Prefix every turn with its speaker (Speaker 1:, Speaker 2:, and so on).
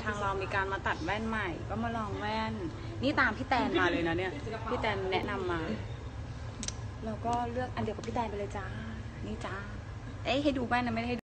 Speaker 1: ทางเรามีการมาตัดแว่นใหม่ก็มาลองแว่นนี่ตามพี่แตนมาเลยนะเนี่ยพี่แตนแนะนำมาแล้วก็เลือกอันเดียวกับพี่แตนไปเลยจ้านี่จ้าให้ดูแว่นนะไม่ได้ให้